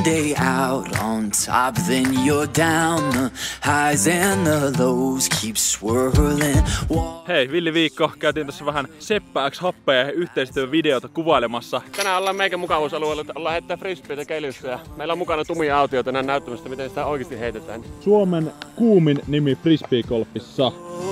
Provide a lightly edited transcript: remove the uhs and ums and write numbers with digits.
day out on top, then you're down. The highs and the lows keep swirling. Hei, Villi Viikko. Käytiin tässä vähän Seppä X Happea yhteistyövideota kuvailemassa. Tänään ollaan meikä mukavuusalueella, ollaan heittää frisbeitä keilyssä ja meillä on mukana tumia autioita näyttämästä, miten sitä oikeasti heitetään. Suomen kuumin nimi frisbeegolfissa.